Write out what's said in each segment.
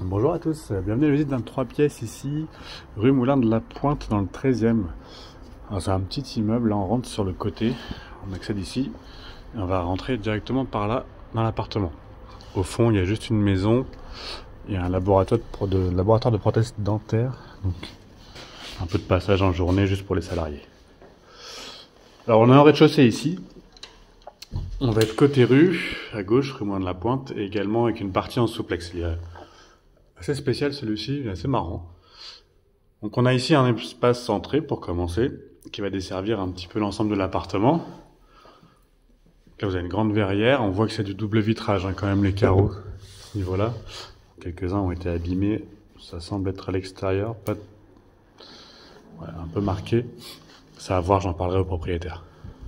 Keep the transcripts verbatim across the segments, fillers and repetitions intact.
Bonjour à tous, bienvenue à la visite d'un trois pièces ici, rue Moulin de la Pointe dans le treizième. C'est un petit immeuble, là on rentre sur le côté, on accède ici et on va rentrer directement par là dans l'appartement. Au fond il y a juste une maison, il y a un laboratoire de, de, laboratoire de prothèses dentaires, donc un peu de passage en journée juste pour les salariés. Alors on a un rez-de-chaussée ici, on va être côté rue, à gauche, rue Moulin de la Pointe, et également avec une partie en souplex. Il y a assez spécial celui-ci, il est assez marrant. Donc on a ici un espace centré pour commencer, qui va desservir un petit peu l'ensemble de l'appartement. Là vous avez une grande verrière, on voit que c'est du double vitrage hein, quand même les carreaux, à ce niveau-là. Quelques-uns ont été abîmés, ça semble être à l'extérieur, pas... ouais, un peu marqué. Ça à voir, j'en parlerai au propriétaire.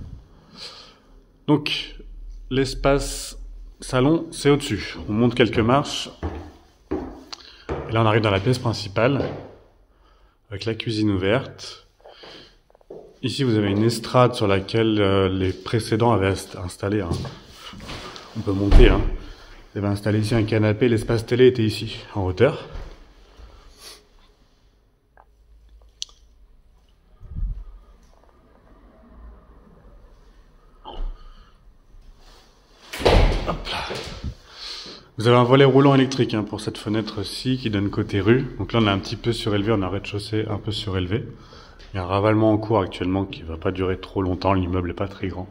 Donc l'espace salon, c'est au-dessus. On monte quelques marches. Et là, on arrive dans la pièce principale, avec la cuisine ouverte. Ici, vous avez une estrade sur laquelle euh, les précédents avaient installé. Hein. On peut monter. Hein. Ils avaient installé ici un canapé. L'espace télé était ici, en hauteur. Hop là. Vous avez un volet roulant électrique hein, pour cette fenêtre-ci qui donne côté rue. Donc là, on est un petit peu surélevé, on a un rez-de-chaussée un peu surélevé. Il y a un ravalement en cours actuellement qui ne va pas durer trop longtemps, l'immeuble n'est pas très grand.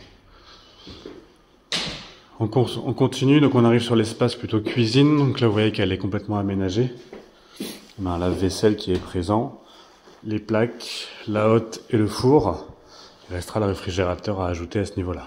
On, on continue, donc on arrive sur l'espace plutôt cuisine. Donc là, vous voyez qu'elle est complètement aménagée. On a un lave-vaisselle qui est présent, les plaques, la hotte et le four. Il restera le réfrigérateur à ajouter à ce niveau-là.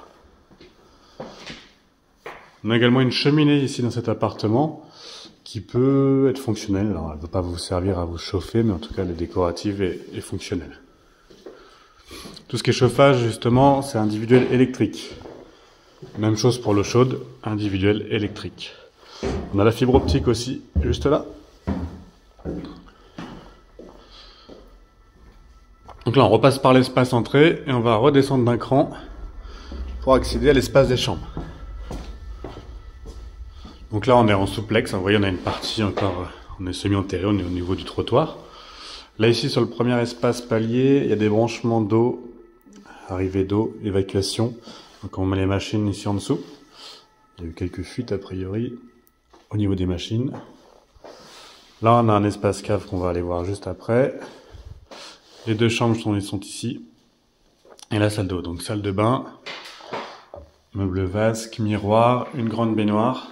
On a également une cheminée ici dans cet appartement qui peut être fonctionnelle. Alors, elle ne va pas vous servir à vous chauffer, mais en tout cas, elle est décorative et, et fonctionnelle. Tout ce qui est chauffage, justement, c'est individuel électrique. Même chose pour l'eau chaude, individuel électrique. On a la fibre optique aussi, juste là. Donc là, on repasse par l'espace entrée et on va redescendre d'un cran pour accéder à l'espace des chambres. Donc là, on est en souplex. Vous voyez, on a une partie encore, on est semi-enterré, on est au niveau du trottoir. Là, ici, sur le premier espace palier, il y a des branchements d'eau, arrivée d'eau, évacuation. Donc on met les machines ici en dessous. Il y a eu quelques fuites, a priori, au niveau des machines. Là, on a un espace cave qu'on va aller voir juste après. Les deux chambres sont, sont ici. Et la salle d'eau. Donc salle de bain, meuble vasque, miroir, une grande baignoire.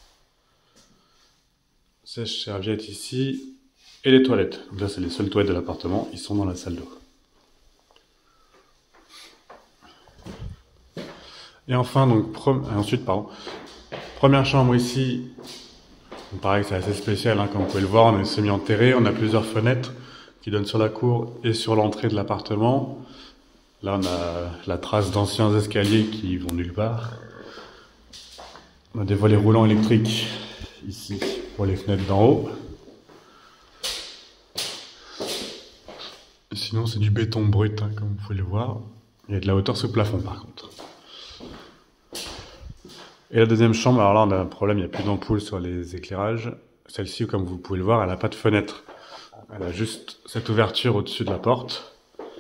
Sèche-serviette ici, et les toilettes. Donc là, c'est les seules toilettes de l'appartement, ils sont dans la salle d'eau. Et enfin, donc, pre... ensuite, pardon, première chambre ici, pareil, c'est assez spécial, hein, comme vous pouvez le voir, on est semi-enterré, on a plusieurs fenêtres qui donnent sur la cour et sur l'entrée de l'appartement. Là, on a la trace d'anciens escaliers qui vont nulle part. On a des volets roulants électriques ici pour les fenêtres d'en haut. Sinon c'est du béton brut hein, comme vous pouvez le voir. Il y a de la hauteur sous plafond par contre. Et la deuxième chambre, alors là on a un problème, il n'y a plus d'ampoule sur les éclairages. Celle-ci comme vous pouvez le voir, elle n'a pas de fenêtre. Elle a juste cette ouverture au-dessus de la porte.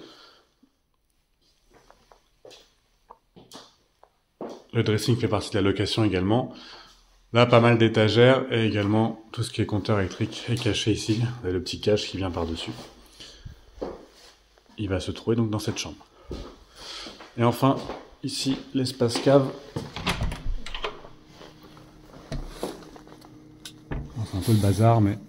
Le dressing fait partie de la location également. Là, pas mal d'étagères et également tout ce qui est compteur électrique est caché ici. Vous avez le petit cache qui vient par-dessus. Il va se trouver donc dans cette chambre. Et enfin, ici, l'espace cave. C'est un peu le bazar, mais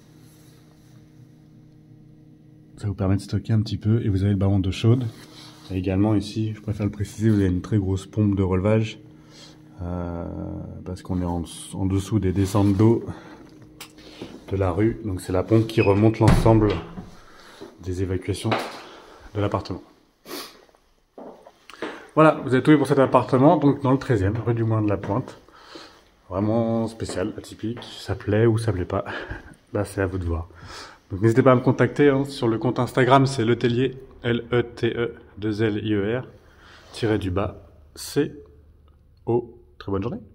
ça vous permet de stocker un petit peu. Et vous avez le ballon d'eau chaude. Et également ici, je préfère le préciser, vous avez une très grosse pompe de relevage. Euh, parce qu'on est en, en dessous des descentes d'eau de la rue, donc c'est la pompe qui remonte l'ensemble des évacuations de l'appartement. Voilà, vous avez tout vu pour cet appartement, donc dans le treizième, rue du Moulin de la Pointe. Vraiment spécial, atypique, ça plaît ou ça plaît pas, là c'est à vous de voir. Donc n'hésitez pas à me contacter hein, sur le compte Instagram, c'est Letellier, L E T E deux L I E R, tiré du bas, C O. Très bonne journée.